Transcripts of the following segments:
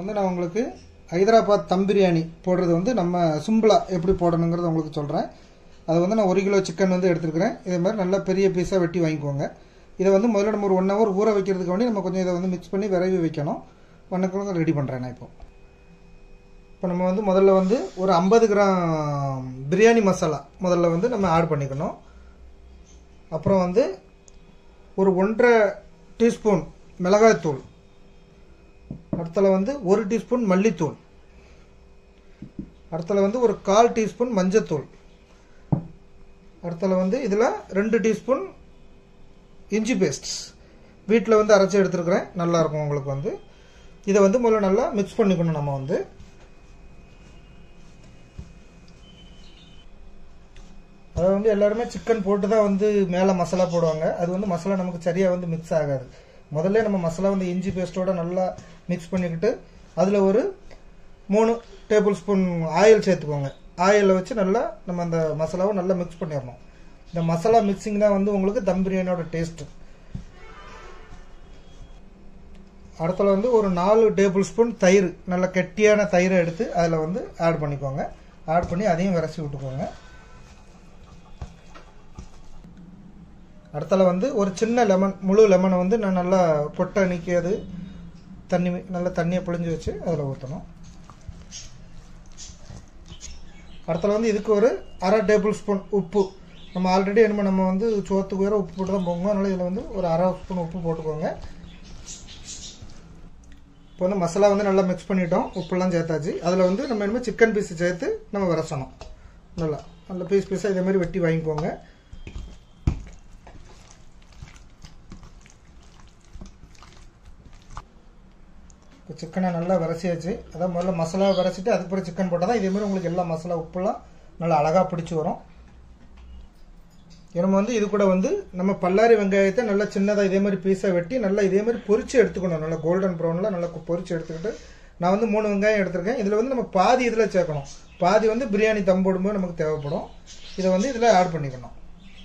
வந்து நான் உங்களுக்கு ஹைதராபாத் தம் பிரியாணி போடுறது வந்து நம்ம சிம்பிளாக எப்படி போடணுங்கிறத உங்களுக்கு சொல்கிறேன். அது வந்து நான் 1 கிலோ சிக்கன் வந்து எடுத்துருக்கிறேன். இதே மாதிரி நல்லா பெரிய பீஸாக வெட்டி வாங்கிக்கோங்க. இதை வந்து முதல்ல நம்ம ஒரு 1 ஹவர் ஊற வைக்கிறதுக்கு வேண்டி நம்ம கொஞ்சம் இதை வந்து மிக்ஸ் பண்ணி விரைவி வைக்கணும். வணக்கம் ரெடி பண்ணுறேன் நான் இப்போ நம்ம வந்து முதல்ல வந்து ஒரு 50 கிராம் பிரியாணி மசாலா முதல்ல வந்து நம்ம ஆட் பண்ணிக்கணும். அப்புறம் வந்து ஒரு 1.5 டீஸ்பூன் மிளகாய்த்தூள், அடுத்தல வந்து 1 டீஸ்பூன் மல்லித்தூள், அடுத்தல வந்து ஒரு 1/4 டீஸ்பூன் மஞ்சத்தூள், அடுத்தல வந்து இதில் 2 டீஸ்பூன் இஞ்சி பேஸ்ட் வீட்டில் வந்து அரைச்சி எடுத்துருக்கிறேன். நல்லாயிருக்கும் உங்களுக்கு வந்து. இதை வந்து முதல்ல நல்லா மிக்ஸ் பண்ணிக்கணும். நம்ம வந்து அதை வந்து எல்லாருமே சிக்கன் போட்டு தான் வந்து மேலே மசாலா போடுவாங்க. அது வந்து மசாலா நமக்கு சரியாக வந்து மிக்ஸ் ஆகாது. முதல்ல நம்ம மசாலா வந்து இஞ்சி பேஸ்ட்டோட நல்லா மிக்ஸ் பண்ணிக்கிட்டு அதில் ஒரு 3 டேபிள் ஸ்பூன் ஆயில் சேர்த்துக்கோங்க. ஆயிலில் வச்சு நல்லா நம்ம அந்த மசாலாவை நல்லா மிக்ஸ் பண்ணிடணும். இந்த மசாலா மிக்சிங் தான் வந்து உங்களுக்கு தம் பிரியாணியோட டேஸ்ட்டு. அடுத்தல வந்து ஒரு 4 டேபிள் ஸ்பூன் தயிர், நல்ல கெட்டியான தயிரை எடுத்து அதில் வந்து ஆட் பண்ணிக்கோங்க. ஆட் பண்ணி அதையும் விரசி விட்டுக்கோங்க. அடுத்தல வந்து ஒரு சின்ன லெமன், முழு லெமனை வந்து நான் நல்லா கொட்டை நீக்கியது நல்லா தண்ணியை பிழிஞ்சு வச்சு அதில் ஊற்றணும். அடுத்தல வந்து இதுக்கு ஒரு 1/2 டேபிள் ஸ்பூன் உப்பு. நம்ம ஆல்ரெடி நம்ம வந்து சோத்துக்கு வேறு உப்பு போட்டு தான் போங்க. அதனால் இதில் வந்து ஒரு 1/2 ஸ்பூன் உப்பு போட்டுக்கோங்க. இப்போ வந்து மசாலா வந்து நல்லா மிக்ஸ் பண்ணிட்டோம். உப்புலாம் சேர்த்தாச்சு. அதில் வந்து நம்ம இனிமேல் சிக்கன் பீஸ் சேர்த்து நம்ம விரசணும். நல்ல பீஸாக இதே மாதிரி வெட்டி வாங்கிக்கோங்க. இப்போ சிக்கனை நல்லா விரசியாச்சு. அதான் முதல்ல மசாலாவை விரசிட்டு அதுக்கப்புறம் சிக்கன் போட்டால் தான் இதேமாதிரி உங்களுக்கு எல்லா மசாலா உப்புலாம் நல்லா அழகாக பிடிச்சி வரும். நம்ம வந்து இது கூட வந்து நம்ம பல்லாரி வெங்காயத்தை நல்லா சின்னதாக இதே மாதிரி பீஸாக வெட்டி நல்லா இதே மாதிரி பொரிச்சு எடுத்துக்கணும். நல்லா கோல்டன் ப்ரௌனில் நல்லா பொரிச்சு எடுத்துக்கிட்டு நான் வந்து 3 வெங்காயம் எடுத்திருக்கேன். இதில் வந்து நம்ம பாதி இதில் சேர்க்கணும். பாதி வந்து பிரியாணி தம் போடும்போது நமக்கு தேவைப்படும். இதை வந்து இதில் ஆட் பண்ணிக்கணும்.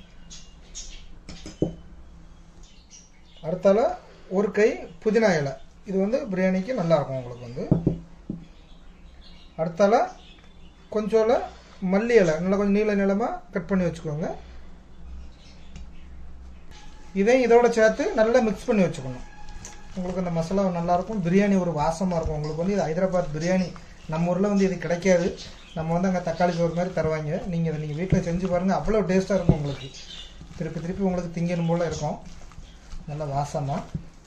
அடுத்தால ஒரு கை புதினா இலை, இது வந்து பிரியாணிக்கு நல்லாயிருக்கும் உங்களுக்கு வந்து. அடுத்தால கொஞ்சோல மல்லி இலை நல்லா கொஞ்சம் நீள நீளமாக கட் பண்ணி வச்சுக்கோங்க. இதையும் இதோட சேர்த்து நல்லா மிக்ஸ் பண்ணி வச்சுக்கணும். உங்களுக்கு அந்த மசாலா நல்லாயிருக்கும். பிரியாணி ஒரு வாசமாக இருக்கும். உங்களுக்கு வந்து இது ஹைதராபாத் பிரியாணி. நம்ம ஊரில் வந்து இது கிடைக்காது. நம்ம வந்து அங்கே தக்காளி சோறு மாதிரி தருவாங்க. நீங்கள் இதை நீங்கள் வீட்டில் செஞ்சு பாருங்கள். அவ்வளோ டேஸ்ட்டாக இருக்கும் உங்களுக்கு. திருப்பி உங்களுக்கு திங்கணும் போல் இருக்கும். நல்ல வாசமாக.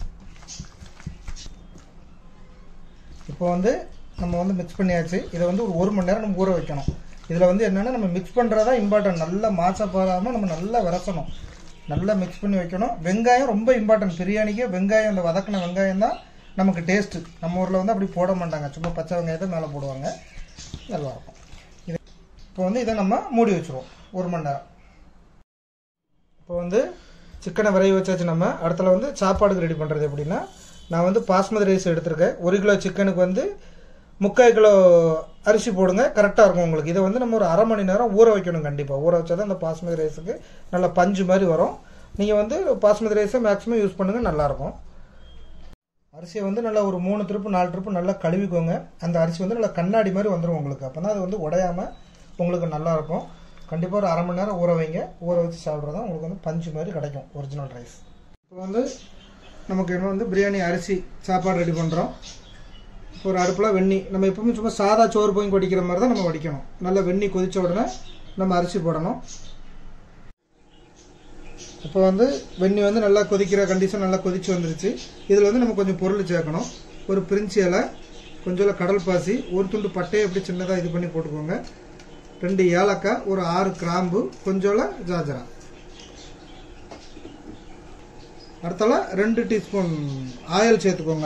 இப்போ வந்து நம்ம வந்து மிக்ஸ் பண்ணியாச்சு. இதை வந்து ஒரு 1 மணி நேரம் நம்ம ஊற வைக்கணும். இதில் வந்து என்னென்னா நம்ம மிக்ஸ் பண்ணுறதா இம்பார்ட்டன்ட். நல்லா மாசா போகாமல் நம்ம நல்லா விரசணும். நல்லா மிக்ஸ் பண்ணி வைக்கணும். வெங்காயம் ரொம்ப இம்பார்ட்டன்ட். பிரியாணிக்கு வெங்காயம், அந்த வதக்கின வெங்காயம் தான் நமக்கு டேஸ்ட்டு. நம்ம ஊரில் வந்து அப்படி போட மாட்டாங்க. சும்மா பச்சை வெங்காயத்தை மேலே போடுவாங்க. நல்லாயிருக்கும். இது இப்போ வந்து இதை நம்ம மூடி வச்சுருவோம் 1 மணி நேரம். இப்போ வந்து சிக்கனை விரைவி வச்சாச்சு. நம்ம அடுத்தல வந்து சாப்பாடுக்கு ரெடி பண்ணுறது எப்படின்னா, நான் வந்து பாஸ்மதி ரைஸ் எடுத்திருக்கேன். 1 கிலோ சிக்கனுக்கு வந்து 3/4 கிலோ அரிசி போடுங்க. கரெக்டாக இருக்கும் உங்களுக்கு. இதை வந்து நம்ம ஒரு 1/2 மணி நேரம் ஊற வைக்கணும். கண்டிப்பாக ஊற வச்சா தான் அந்த பாஸ்மதி ரைஸுக்கு நல்லா பஞ்சு மாதிரி வரும். நீங்கள் வந்து பாஸ்மதி ரைஸை மேக்ஸிமம் யூஸ் பண்ணுங்கள், நல்லாயிருக்கும். அரிசியை வந்து நல்லா ஒரு 3 ட்ரிப்பு 4 ட்ரிப்பு நல்லா கழுவிக்கோங்க. அந்த அரிசி வந்து நல்லா கண்ணாடி மாதிரி வந்துடும் உங்களுக்கு. அப்போ தான் அது வந்து உடையாமல் உங்களுக்கு நல்லாயிருக்கும். கண்டிப்பாக ஒரு 1/2 மணி நேரம் ஊற வைங்க. ஊற வச்சு சாப்பிட்றதா உங்களுக்கு வந்து பஞ்சு மாதிரி கிடைக்கும் ஒரிஜினல் ரைஸ். இப்போ வந்து நமக்கு என்ன வந்து பிரியாணி அரிசி சாப்பாடு ரெடி பண்ணுறோம். ஒரு அடுப்பில் வெந்நீர், நம்ம எப்பவுமே சும்மா சாதா சோறு போய் கொதிக்கிற மாதிரி தான் நம்ம வடிக்கணும். நல்லா வெந்நீர் கொதித்த உடனே நம்ம அரிசி போடணும். இப்போ வந்து வெந்நீர் வந்து நல்லா கொதிக்கிற கண்டிஷன் நல்லா கொதிச்சு வந்துருச்சு. இதில் வந்து நம்ம கொஞ்சம் பொருள் சேர்க்கணும். ஒரு பிரிஞ்சி இலை, கொஞ்சம் கடல் பாசி, ஒரு துண்டு பட்டையை எப்படி சின்னதாக இது பண்ணி போட்டுக்கோங்க. 2 ஏலக்காய், ஒரு 6 கிராம்பு, கொஞ்சம் ஜாஜரா. அடுத்தால 2 டீஸ்பூன் ஆயில் சேர்த்துக்கோங்க.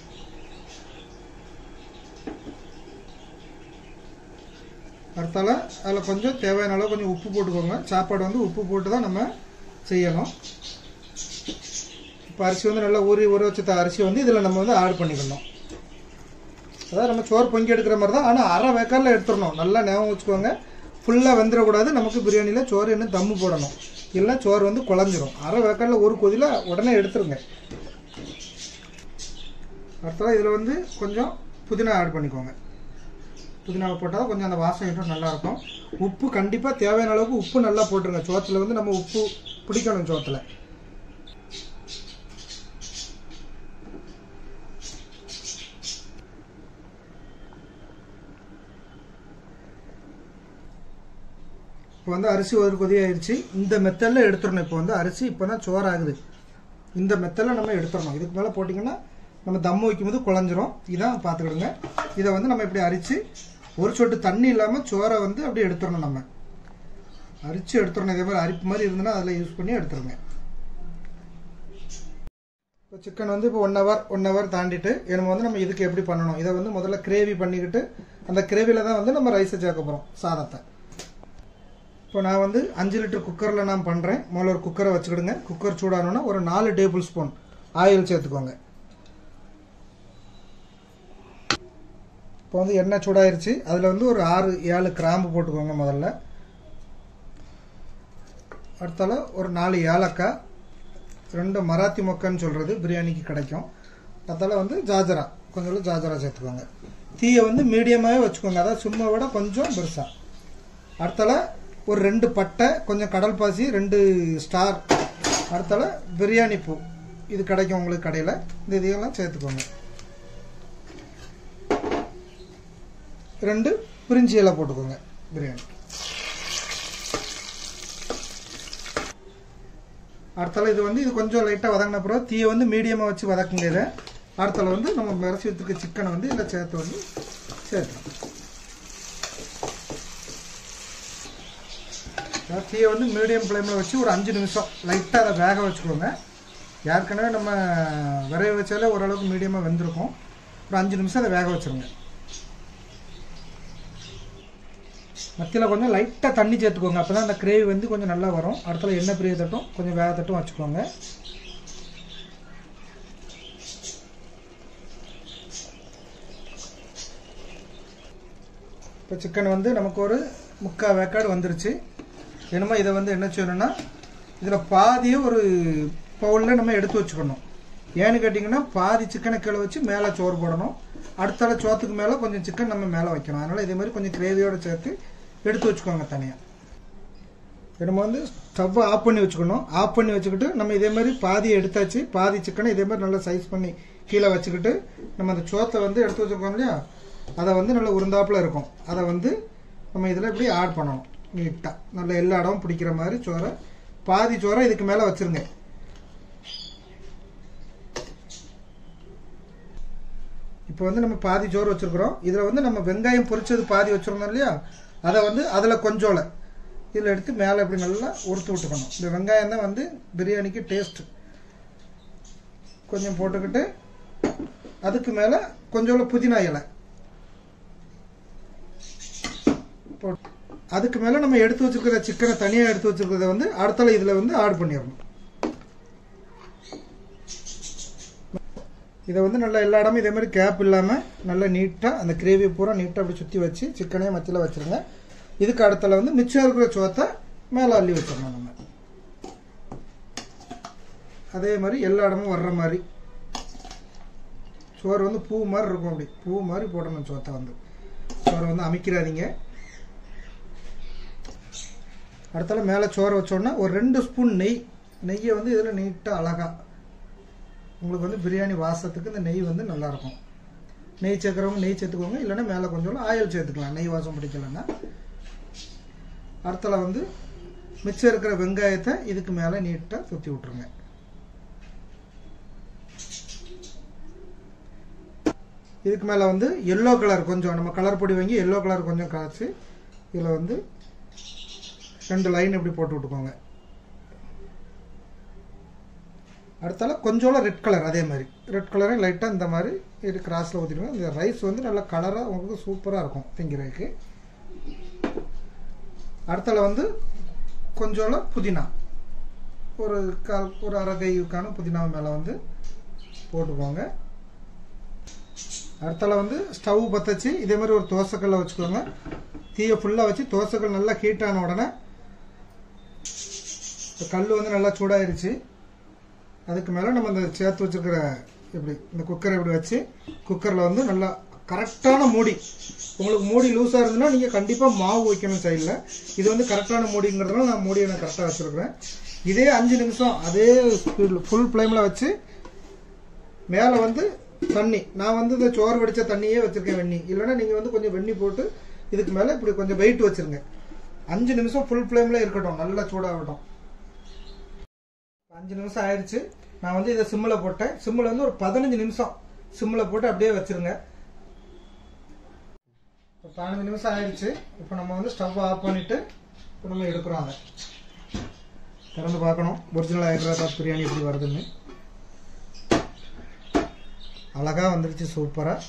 அதில் கொஞ்சம் தேவையான அளவு கொஞ்சம் உப்பு போட்டுக்கோங்க. சாப்பாடு வந்து உப்பு போட்டு தான் நம்ம செய்யணும். இப்போ அரிசி வந்து நல்லா ஊற வச்ச அரிசி வந்து இதில் நம்ம வந்து ஆட் பண்ணிக்கணும். அதாவது நம்ம சோறு பொங்கி எடுக்கிற மாதிரி தான். ஆனால் 1/2 வேக்காடில் எடுத்துடணும். நல்லா ஞாபகம் வச்சுக்கோங்க. ஃபுல்லாக வெந்துடக்கூடாது. நமக்கு பிரியாணியில் சோறு இன்னும் தம்மு போடணும். இல்லைன்னா சோறு வந்து குழஞ்சிரும். 1/2 வேக்காடில் ஒரு கொதியில் உடனே எடுத்துருங்க. அடுத்தது இதில் வந்து கொஞ்சம் புதினா ஆட் பண்ணிக்கோங்க. புதினாவை போட்டால் கொஞ்சம் அந்த வாசம் இன்னும் நல்லாயிருக்கும். உப்பு கண்டிப்பாக தேவையான அளவுக்கு உப்பு நல்லா போட்டுருங்க. சோத்தில் வந்து நம்ம உப்பு பிடிக்கணும். சோத்தில் இப்போ வந்து அரிசி ஒரு கொதி ஆயிடுச்சு. இந்த மெத்தடில் எடுத்துடணும். இப்போ வந்து அரிசி இப்போ தான் சோறாகுது. இந்த மெத்தடில் நம்ம எடுத்துடணும். இதுக்கு மேலே போட்டிங்கன்னா நம்ம தம்மு வைக்கும்போது குழஞ்சிரும். இதான் பார்த்துக்கிடுங்க. இதை வந்து நம்ம இப்படி அரிச்சு ஒரு சொட்டு தண்ணி இல்லாமல் சோறை வந்து அப்படியே எடுத்துடணும். நம்ம அரிச்சு எடுத்துடணும். இதே மாதிரி அரிப்பு மாதிரி இருந்ததுன்னா அதில் யூஸ் பண்ணி எடுத்துருங்க. இப்போ சிக்கன் வந்து இப்போ 1 ஹவர் தாண்டிட்டு நம்ம வந்து நம்ம இதுக்கு எப்படி பண்ணணும், இதை வந்து முதல்ல கிரேவி பண்ணிக்கிட்டு அந்த கிரேவியில் தான் வந்து நம்ம ரைஸை சேர்க்க போகிறோம், சாதத்தை. இப்போ நான் வந்து 5 லிட்டர் குக்கரில் நான் பண்ணுறேன். முதல்ல ஒரு குக்கரை வச்சுக்கிடுங்க. குக்கர் சூடானோன்னா ஒரு 4 டேபிள் ஸ்பூன் ஆயில் சேர்த்துக்கோங்க. இப்போ வந்து எண்ணெய் சூடாயிருச்சு. அதில் வந்து ஒரு 6-7 கிராம்பு போட்டுக்கோங்க முதல்ல. அடுத்தால ஒரு 4 ஏலக்காய், 2 மராத்தி மொக்கன்னு சொல்கிறது பிரியாணிக்கு கிடைக்கும். அடுத்தால வந்து ஜாஜரா, கொஞ்சம் ஜாஜரா சேர்த்துக்கோங்க. தீயை வந்து மீடியமாகவே வச்சுக்கோங்க, அதாவது சும்மா விட கொஞ்சம் பெருசாக. அடுத்தால ஒரு 2 பட்டை, கொஞ்சம் கடல் பாசி, 2 ஸ்டார். அடுத்தால பிரியாணி பூ, இது கிடைக்கும் உங்களுக்கு கடையில். இந்த இதெல்லாம் சேர்த்துக்கோங்க. 2 பிரிஞ்சி இலை போட்டுக்கோங்க பிரியாணி. அடுத்தால இது வந்து இது கொஞ்சம் லைட்டாக வதங்கின பிறகு தீயை வந்து மீடியமாக வச்சு வதக்குங்க. இதை அடுத்தால வந்து நம்ம மிரசி வச்சுருக்க சிக்கனை வந்து இதில் சேர்த்து வந்து சேர்த்துக்கலாம். தீயை வந்து மீடியம் ஃப்ளேமில் வச்சு ஒரு 5 நிமிஷம் லைட்டாக அதை வேக வச்சுக்கோங்க. ஏற்கனவே நம்ம விரைய வச்சாலே ஓரளவுக்கு மீடியமாக வெந்திருக்கும். ஒரு 5 நிமிஷம் அதை வேக வச்சுருங்க. மத்தியில் கொஞ்சம் லைட்டாக தண்ணி சேர்த்துக்கோங்க. அப்போ தான் அந்த கிரேவி வந்து கொஞ்சம் நல்லா வரும். அடுத்தால எண்ணெய் பிரிய தட்டும் கொஞ்சம் வேக தட்டும் வச்சுக்கோங்க. இப்போ சிக்கன் வந்து நமக்கு ஒரு 3/4 வேக்காடு வந்துருச்சு. என்னமோ இதை வந்து என்ன செய்யணும்னா இதில் பாதியை ஒரு பவுலில் நம்ம எடுத்து வச்சுக்கணும். ஏன்னு கேட்டிங்கன்னா பாதி சிக்கனை கீழே வச்சு மேலே சோறு போடணும். அடுத்தால சோத்துக்கு மேலே கொஞ்சம் சிக்கன் நம்ம மேலே வைக்கணும். அதனால் இதே மாதிரி கொஞ்சம் கிரேவியோடு சேர்த்து எடுத்து வச்சுக்கோங்க தனியாக. நம்ம வந்து ஸ்டவ்வை ஆஃப் பண்ணி வச்சுக்கணும். ஆஃப் பண்ணி வச்சுக்கிட்டு நம்ம இதே மாதிரி பாதியை எடுத்தாச்சு. பாதி சிக்கனை இதே மாதிரி நல்லா சைஸ் பண்ணி கீழே வச்சுக்கிட்டு நம்ம அந்த சோத்தை வந்து எடுத்து வச்சுருக்கோம் இல்லையா, அதை வந்து நல்லா உருந்தாப்பில் இருக்கும். அதை வந்து நம்ம இதில் இப்படி ஆட் பண்ணணும். நீட்டாக நல்லா எல்லா இடமும் பிடிக்கிற மாதிரி சோறை, பாதி சோறை இதுக்கு மேலே வச்சுருங்க. இப்போ வந்து நம்ம பாதி சோறு வச்சுருக்குறோம். இதில் வந்து நம்ம வெங்காயம் பொரிச்சது பாதி வச்சுருந்தோம் இல்லையா, அதை வந்து அதில் கொஞ்சோலை இதில் எடுத்து மேலே இப்படி நல்லா உறுத்து விட்டுக்கணும். இந்த வெங்காயம் தான் வந்து பிரியாணிக்கு டேஸ்ட்டு. கொஞ்சம் போட்டுக்கிட்டு அதுக்கு மேலே கொஞ்சோல புதினா இலை போட்டு அதுக்கு மேலே நம்ம எடுத்து வச்சுருக்கிற சிக்கனை தனியாக எடுத்து வச்சுருக்கிறத வந்து அடுத்தால இதில் வந்து ஆட் பண்ணிடணும். இதை வந்து நல்லா எல்லா இடமும் இதே மாதிரி கேப் இல்லாமல் நல்லா நீட்டாக அந்த கிரேவியை பூரா நீட்டாக அப்படி சுற்றி வச்சு சிக்கனையும் மத்தியில் வச்சுருங்க. இதுக்கு அடுத்தால வந்து மிச்சம் இருக்கிற சோத்தை மேலே அள்ளி வச்சிடணும். நம்ம அதே மாதிரி எல்லா இடமும் வர்ற மாதிரி சோறு வந்து பூ மாதிரி இருக்கும். அப்படி பூ மாதிரி போடணும் சோத்தை வந்து. சோறை வந்து அமைக்கிறாதீங்க. அடுத்தால மேலே சோறை வச்சோன்னா ஒரு 2 ஸ்பூன் நெய்யை வந்து இதில் நீட்டாக அழகாக உங்களுக்கு வந்து பிரியாணி வாசத்துக்கு இந்த நெய் வந்து நல்லாயிருக்கும். நெய் சேர்க்குறவங்க நெய் சேர்த்துக்கோங்க, இல்லைன்னா மேலே கொஞ்சம் ஆயில் சேர்த்துக்கலாம் நெய் வாசம் பிடிக்கலன்னா. அடுத்தால வந்து மிச்சம் இருக்கிற வெங்காயத்தை இதுக்கு மேலே நீட்டாக சுற்றி விட்டுருங்க. இதுக்கு மேலே வந்து எல்லோ கலர் கொஞ்சம் நம்ம கலர் பொடி வாங்கி எல்லோ கலர் கொஞ்சம் காய்ச்சி இதில் வந்து 2 லைன் இப்படி போட்டு விட்டுக்கோங்க. அடுத்தால கொஞ்சோல ரெட் கலர், அதே மாதிரி ரெட் கலரை லைட்டாக இந்த மாதிரி இது கிராஸில் ஊற்றிடுங்க. இந்த ரைஸ் வந்து நல்லா கலராக உங்களுக்கு சூப்பராக இருக்கும் திங்கிறதுக்கு. அடுத்தால வந்து கொஞ்சோல புதினா, ஒரு அரை கைக்கான புதினா மேலே வந்து போட்டுக்கோங்க. அடுத்தால வந்து ஸ்டவ் பற்ற வச்சு இதே மாதிரி ஒரு தோசைக்கல்லை வச்சுக்கோங்க. தீயை ஃபுல்லாக வச்சு தோசைக்கல் நல்லா ஹீட் ஆன உடனே கல் வந்து நல்லா சூடாயிருச்சு. அதுக்கு மேலே நம்ம இந்த சேர்த்து வச்சுருக்கிற இப்படி இந்த குக்கரை இப்படி வச்சு குக்கரில் வந்து நல்லா கரெக்டான மூடி. உங்களுக்கு மூடி லூஸாக இருந்ததுன்னா நீங்கள் கண்டிப்பாக மாவு வைக்கணும் சைடில். இது வந்து கரெக்டான மூடிங்கிறதுனால நான் மூடியை நான் கரெக்டாக வச்சுருக்கிறேன். இதே 5 நிமிஷம் அதே ஸ்பீடில் ஃபுல் ஃப்ளேமில் வச்சு மேலே வந்து தண்ணி, நான் வந்து இந்த சோறு வடித்த தண்ணியே வச்சுருக்கேன் வெண்ணி. இல்லைன்னா நீங்கள் வந்து கொஞ்சம் வெண்ணி போட்டு இதுக்கு மேலே இப்படி கொஞ்சம் வெயிட் வச்சுருங்க. 5 நிமிஷம் ஃபுல் ஃப்ளேமில் இருக்கட்டும், நல்லா சூடாகட்டும். 5 நிமிஷம் ஆயிடுச்சு. நான் வந்து இதை சிம்மில் போட்டேன். சிம்மில் வந்து ஒரு 15 நிமிஷம் சிம்மில் போட்டு அப்படியே வச்சுருங்க. இப்போ 15 நிமிஷம் ஆயிடுச்சு. இப்போ நம்ம வந்து ஸ்டவ் ஆஃப் பண்ணிவிட்டு இப்போ நம்ம எடுக்கிறோம். அதை திறந்து பார்க்கணும் ஒரிஜினல் ஹைதராபாத் பிரியாணி எப்படி வருதுன்னு. அழகாக வந்துடுச்சு, சூப்பராக.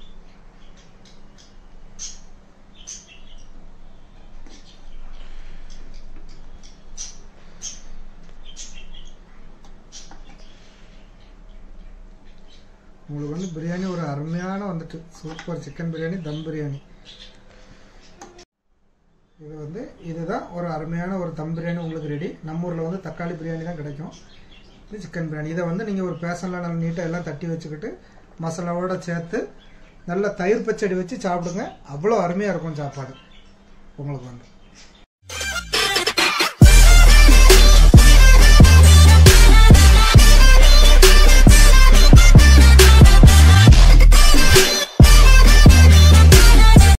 உங்களுக்கு வந்து பிரியாணி ஒரு அருமையான வந்துட்டு சூப்பர் சிக்கன் பிரியாணி, தம் பிரியாணி. இது வந்து இதுதான் ஒரு அருமையான ஒரு தம் பிரியாணி உங்களுக்கு ரெடி. நம்ம ஊரில் வந்து தக்காளி பிரியாணி தான் கிடைக்கும். இது சிக்கன் பிரியாணி. இதை வந்து நீங்கள் ஒரு பேசனில் நல்லா நீட்டாக எல்லாம் தட்டி வச்சுக்கிட்டு மசாலாவோடு சேர்த்து நல்லா தயிர் பச்சடி வச்சு சாப்பிடுங்க. அவ்வளோ அருமையாக இருக்கும் சாப்பாடு உங்களுக்கு வந்து.